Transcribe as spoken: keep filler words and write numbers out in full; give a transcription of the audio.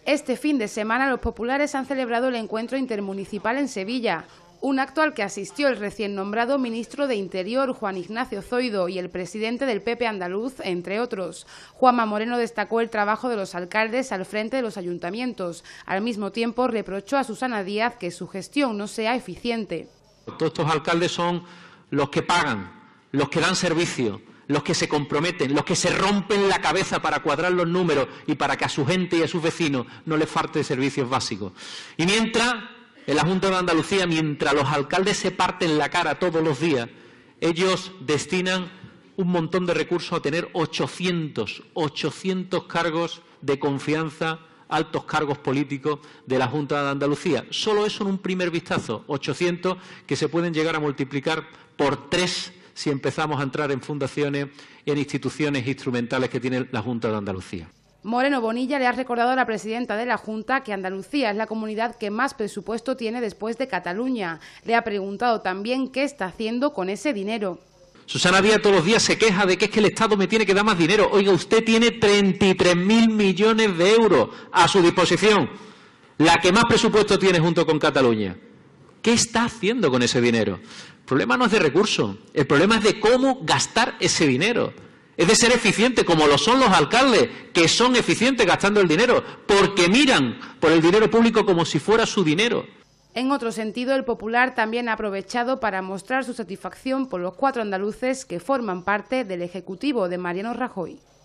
Este fin de semana los populares han celebrado el encuentro intermunicipal en Sevilla, un acto al que asistió el recién nombrado ministro de Interior, Juan Ignacio Zoido, y el presidente del P P andaluz, entre otros. Juanma Moreno destacó el trabajo de los alcaldes al frente de los ayuntamientos. Al mismo tiempo, reprochó a Susana Díaz que su gestión no sea eficiente. Todos estos alcaldes son los que pagan, los que dan servicio, los que se comprometen, los que se rompen la cabeza para cuadrar los números y para que a su gente y a sus vecinos no les falte servicios básicos. Y mientras, en la Junta de Andalucía, mientras los alcaldes se parten la cara todos los días, ellos destinan un montón de recursos a tener ochocientos, ochocientos cargos de confianza, altos cargos políticos de la Junta de Andalucía. Solo eso en un primer vistazo, ochocientos que se pueden llegar a multiplicar por tres si empezamos a entrar en fundaciones y en instituciones instrumentales que tiene la Junta de Andalucía. Moreno Bonilla le ha recordado a la presidenta de la Junta que Andalucía es la comunidad que más presupuesto tiene después de Cataluña. Le ha preguntado también qué está haciendo con ese dinero. Susana Díaz todos los días se queja de que es que el Estado me tiene que dar más dinero. Oiga, usted tiene treinta y tres mil millones de euros a su disposición, la que más presupuesto tiene junto con Cataluña. ¿Qué está haciendo con ese dinero? El problema no es de recursos, el problema es de cómo gastar ese dinero. Es de ser eficiente, como lo son los alcaldes, que son eficientes gastando el dinero, porque miran por el dinero público como si fuera su dinero. En otro sentido, el Popular también ha aprovechado para mostrar su satisfacción por los cuatro andaluces que forman parte del Ejecutivo de Mariano Rajoy.